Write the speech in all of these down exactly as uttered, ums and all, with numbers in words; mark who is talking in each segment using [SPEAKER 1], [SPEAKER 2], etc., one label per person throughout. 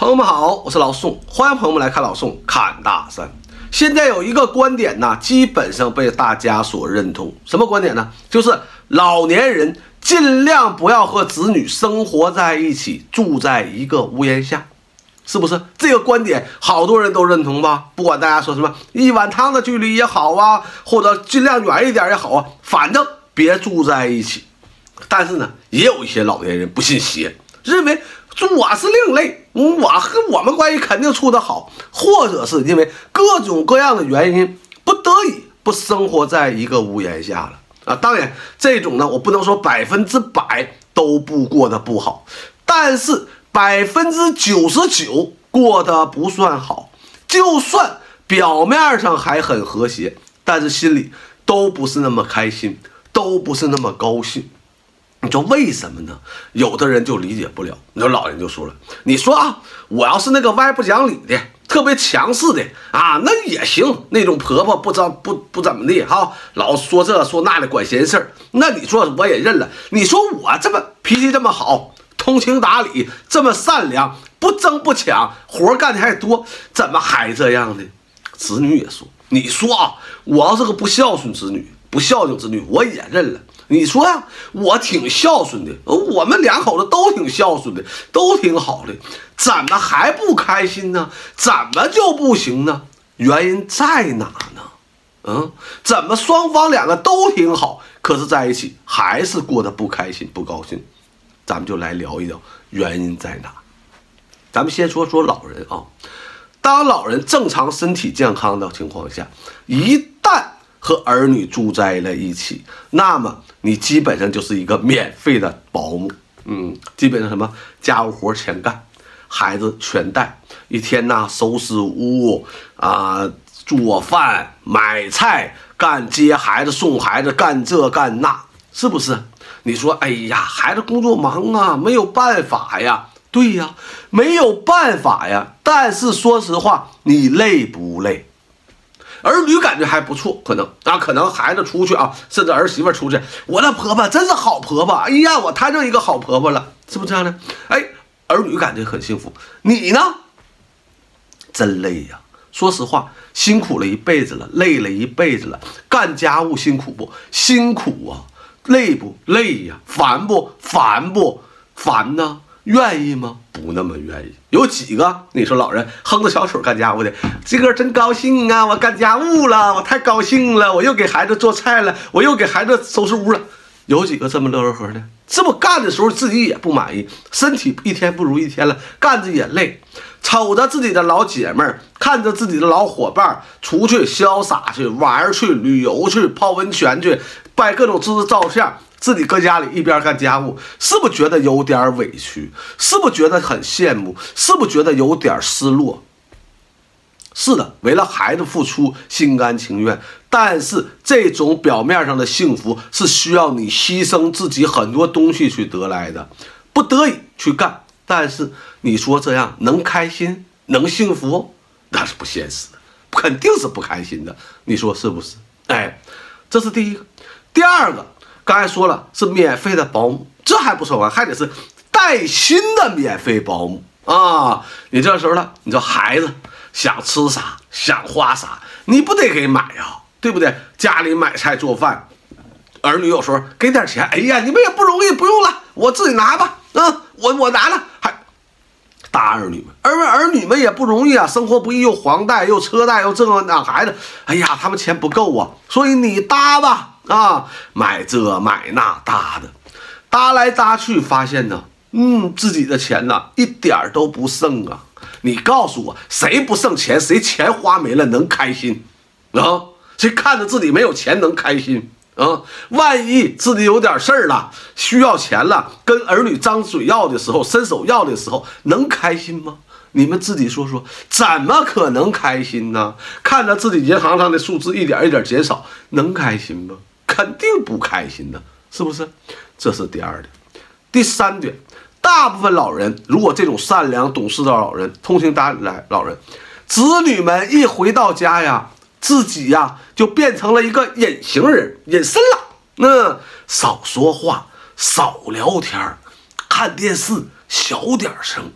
[SPEAKER 1] 朋友们好，我是老宋，欢迎朋友们来看老宋侃大山。现在有一个观点呢，基本上被大家所认同。什么观点呢？就是老年人尽量不要和子女生活在一起，住在一个屋檐下，是不是？这个观点好多人都认同吧？不管大家说什么一碗汤的距离也好啊，或者尽量远一点也好啊，反正别住在一起。但是呢，也有一些老年人不信邪，认为我是另类，我和我们关系肯定处得好，或者是因为各种各样的原因，不得已不生活在一个屋檐下了啊。当然，这种呢，我不能说百分之百都不过得不好，但是百分之九十九过得不算好。就算表面上还很和谐，但是心里都不是那么开心，都不是那么高兴。你说为什么呢？有的人就理解不了。你说老人就说了，你说啊，我要是那个歪不讲理的、特别强势的啊，那也行。那种婆婆不知道不不怎么地哈，老说这说那的管闲事儿，那你说我也认了。你说我这么脾气这么好，通情达理，这么善良，不争不抢，活干的还多，怎么还这样呢？子女也说，你说啊，我要是个不孝顺子女，不孝敬子女，我也认了。你说呀、啊，我挺孝顺的，我们两口子都挺孝顺的，都挺好的，怎么还不开心呢？怎么就不行呢？原因在哪呢？嗯，怎么双方两个都挺好，可是在一起还是过得不开心、不高兴？咱们就来聊一聊原因在哪。咱们先说说老人啊，当老人正常身体健康的情况下，一旦和儿女住在了一起，那么你基本上就是一个免费的保姆，嗯，基本上什么家务活全干，孩子全带，一天呐收拾屋啊、做饭、买菜、干接孩子、送孩子，干这干那，是不是？你说，哎呀，孩子工作忙啊，没有办法呀。对呀，没有办法呀。但是说实话，你累不累？儿女感觉还不错，可能啊，可能孩子出去啊，甚至儿媳妇出去，我的婆婆真是好婆婆，哎呀，我摊上一个好婆婆了，是不是这样的？哎，儿女感觉很幸福。你呢？真累呀！说实话，辛苦了一辈子了，累了一辈子了，干家务辛苦不？辛苦啊！累不累呀？烦不烦不烦呢？愿意吗？不那么愿意。有几个你说老人哼着小曲干家务的，这个真高兴啊！我干家务了，我太高兴了，我又给孩子做菜了，我又给孩子收拾屋了。有几个这么乐呵呵的？这不干的时候自己也不满意，身体一天不如一天了，干着也累，瞅着自己的老姐妹儿，看着自己的老伙伴出去潇洒去玩去旅游去泡温泉去拍各种姿势照相，自己搁家里一边干家务，是不是觉得有点委屈？是不是觉得很羡慕？是不是觉得有点失落？是的，为了孩子付出，心甘情愿。但是这种表面上的幸福是需要你牺牲自己很多东西去得来的，不得已去干。但是你说这样能开心能幸福？那是不现实的，肯定是不开心的。你说是不是？哎，这是第一个。第二个，刚才说了是免费的保姆，这还不说完，还得是带薪的免费保姆啊！你这时候了，你说孩子想吃啥想花啥，你不得给买啊，对不对？家里买菜做饭，儿女有时候给点钱，哎呀，你们也不容易，不用了，我自己拿吧，嗯，我我拿了，还大儿女们，儿儿女们也不容易啊，生活不易，又房贷又车贷又这个那孩子，哎呀，他们钱不够啊，所以你搭吧，啊，买这买那搭的，搭来搭去，发现呢，嗯，自己的钱呢一点都不剩啊。你告诉我，谁不剩钱？谁钱花没了能开心啊？谁看着自己没有钱能开心啊？万一自己有点事儿了，需要钱了，跟儿女张嘴要的时候，伸手要的时候，能开心吗？你们自己说说，怎么可能开心呢？看着自己银行上的数字一点一点减少，能开心吗？肯定不开心的，是不是？这是第二点。第三点。大部分老人，如果这种善良懂事的老人，通情达理的老人，子女们一回到家呀，自己呀就变成了一个隐形人，隐身了。那少说话，少聊天，看电视小点声，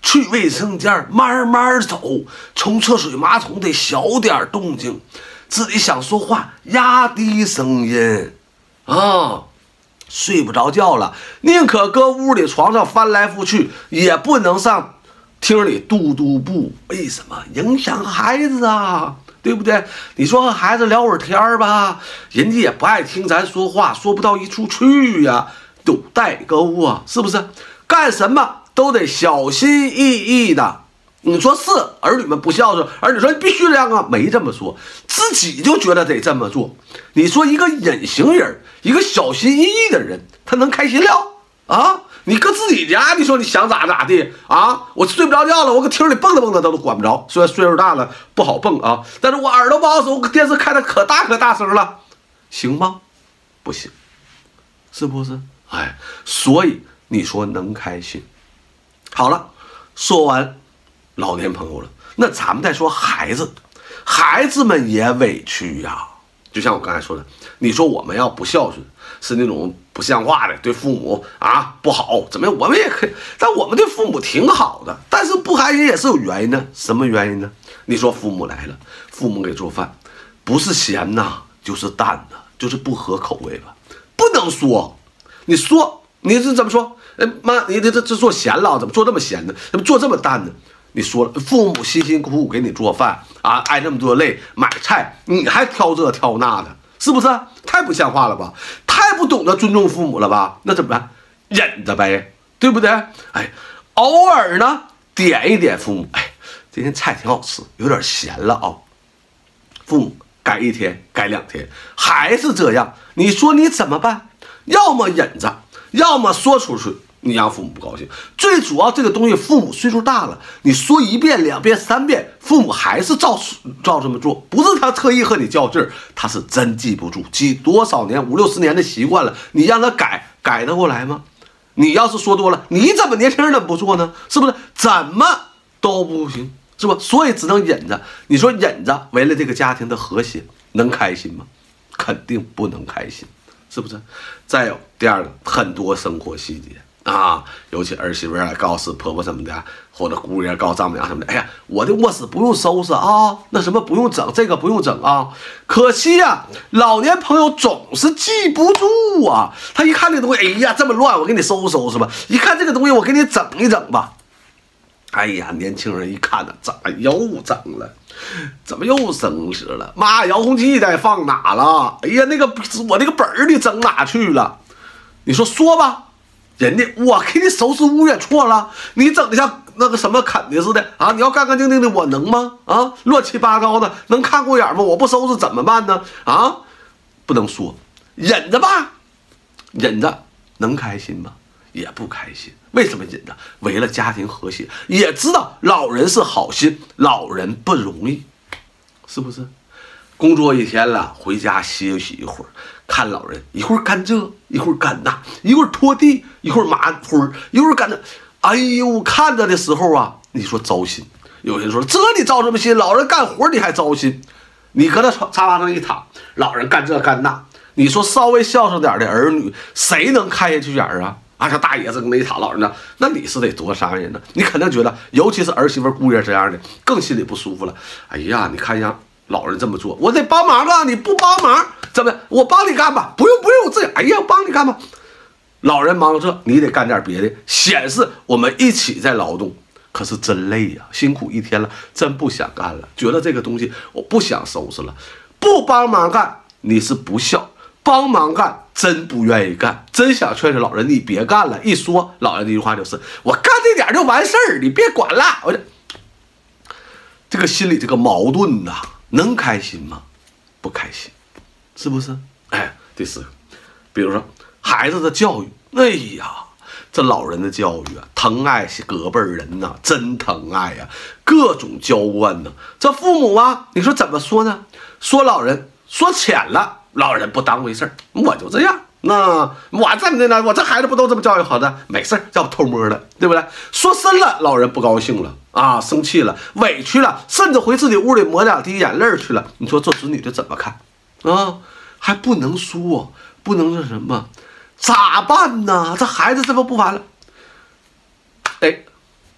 [SPEAKER 1] 去卫生间慢慢走，冲厕水马桶得小点动静，自己想说话压低声音啊。睡不着觉了，宁可搁屋里床上翻来覆去，也不能上厅里踱踱步。为什么？影响孩子啊，对不对？你说和孩子聊会儿天吧，人家也不爱听咱说话，说不到一处去呀、啊，都代沟啊，是不是？干什么都得小心翼翼的。你说是儿女们不孝顺，儿女说你必须这样啊，没这么说，自己就觉得得这么做。你说一个隐形人，一个小心翼翼的人，他能开心了啊？你搁自己家，你说你想咋咋地啊？我睡不着觉了，我搁厅里蹦跶蹦跶都管不着。虽然岁数大了不好蹦啊，但是我耳朵不好使，我电视开的可大可大声了，行吗？不行，是不是？哎，所以你说能开心？好了，说完老年朋友了，那咱们再说孩子，孩子们也委屈呀。就像我刚才说的，你说我们要不孝顺，是那种不像话的，对父母啊不好，怎么样？我们也可以，但我们对父母挺好的，但是不开心也是有原因的。什么原因呢？你说父母来了，父母给做饭，不是咸呐，就是淡呐，就是不合口味吧？不能说，你说你是怎么说？哎妈，你这这这做咸了，怎么做这么咸呢？怎么做这么淡呢？你说了，父母辛辛苦苦给你做饭啊，挨那么多累买菜，你还挑这挑那的，是不是？太不像话了吧？太不懂得尊重父母了吧？那怎么办？忍着呗，对不对？哎，偶尔呢点一点父母，哎，今天菜挺好吃，有点咸了啊。父母改一天，改两天，还是这样，你说你怎么办？要么忍着，要么说出去。你让父母不高兴，最主要这个东西，父母岁数大了，你说一遍、两遍、三遍，父母还是照照这么做，不是他特意和你较劲儿，他是真记不住，记多少年五六十年的习惯了，你让他改改得过来吗？你要是说多了，你怎么年轻人怎么不做呢？是不是？怎么都不行，是吧？所以只能忍着。你说忍着，为了这个家庭的和谐，能开心吗？肯定不能开心，是不是？再有第二个，很多生活细节。啊，尤其儿媳妇儿告诉婆婆什么的，或者姑爷告诉丈母娘什么的，哎呀，我的卧室不用收拾啊，那什么不用整，这个不用整啊。可惜呀、啊，老年朋友总是记不住啊。他一看这东西，哎呀，这么乱，我给你收拾收拾吧。一看这个东西，我给你整一整吧。哎呀，年轻人一看呢，咋又整了？怎么又生事了？妈，遥控器得放哪了？哎呀，那个我那个本儿你整哪去了？你说说吧。人家我给你收拾屋也错了，你整的像那个什么啃的似的啊！你要干干净净的，我能吗？啊，乱七八糟的，能看过眼吗？我不收拾怎么办呢？啊，不能说，忍着吧，忍着能开心吗？也不开心。为什么忍着？为了家庭和谐，也知道老人是好心，老人不容易，是不是？工作一天了，回家歇息一会儿，看老人一会儿干这，一会儿干那，一会儿拖地，一会儿抹灰，一会儿干那。哎呦，看着的时候啊，你说糟心。有人说这你糟什么心？老人干活你还糟心？你搁那沙发上一躺，老人干这干那，你说稍微孝顺点的儿女，谁能开下去眼儿啊？啊，像大爷子跟那一躺，老人呢，那你是得多伤人呢？你肯定觉得，尤其是儿媳妇姑爷这样的，更心里不舒服了。哎呀，你看一下。老人这么做，我得帮忙啊！你不帮忙怎么？我帮你干吧，不用不用，这哎呀，帮你干吧。老人忙这，你得干点别的，显示我们一起在劳动。可是真累呀、啊，辛苦一天了，真不想干了，觉得这个东西我不想收拾了。不帮忙干，你是不孝；帮忙干，真不愿意干，真想劝劝老人，你别干了。一说老人这句话就是：我干这点就完事儿，你别管了。我这这个心里这个矛盾呐、啊。能开心吗？不开心，是不是？哎，第四个，比如说孩子的教育，哎呀，这老人的教育啊，疼爱隔辈人呐、啊，真疼爱呀、啊，各种娇惯呢。这父母啊，你说怎么说呢？说老人说浅了，老人不当回事儿，我就这样。那我这么的呢，我这孩子不都这么教育好的？没事儿，叫偷摸的，对不对？说深了，老人不高兴了啊，生气了，委屈了，甚至回自己屋里抹两滴眼泪去了。你说这子女的怎么看啊？还不能说，不能那什么，咋办呢？这孩子这不不完了？哎，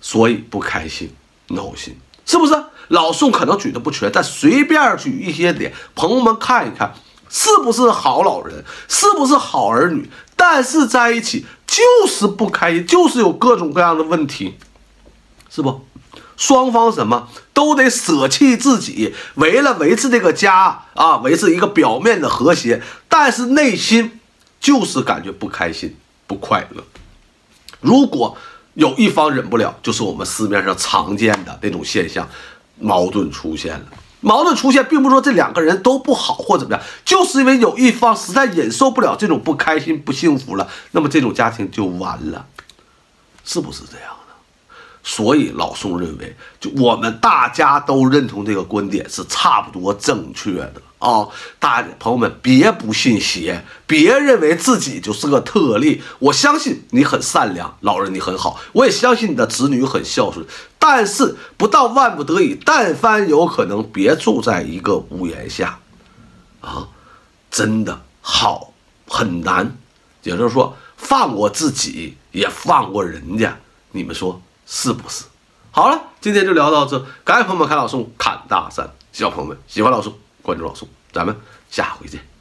[SPEAKER 1] 所以不开心、闹心，是不是？老宋可能举的不全，但随便举一些点，朋友们看一看，是不是好老人，是不是好儿女？但是在一起就是不开心，就是有各种各样的问题，是不？双方什么都得舍弃自己，为了维持这个家啊，维持一个表面的和谐，但是内心就是感觉不开心、不快乐。如果有一方忍不了，就是我们市面上常见的那种现象，矛盾出现了。矛盾出现，并不是说这两个人都不好或怎么样，就是因为有一方实在忍受不了这种不开心、不幸福了，那么这种家庭就完了，是不是这样？所以老宋认为，就我们大家都认同这个观点是差不多正确的啊、哦！大家朋友们别不信邪，别认为自己就是个特例。我相信你很善良，老人你很好，我也相信你的子女很孝顺。但是不到万不得已，但凡有可能，别住在一个屋檐下啊！真的好很难，也就是说，放过自己也放过人家，你们说？是不是？好了，今天就聊到这。感谢朋友们看老宋侃大山，希望朋友们喜欢老宋，关注老宋，咱们下回见。